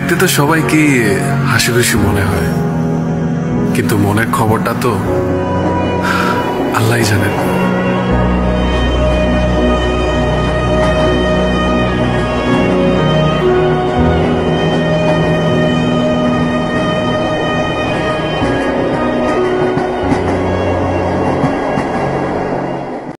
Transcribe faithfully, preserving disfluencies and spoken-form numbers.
দেখতে তো সবাইকে হাসি খুশি মনে হয়, কিন্তু মনের খবরটা তো আল্লাহই জানেন।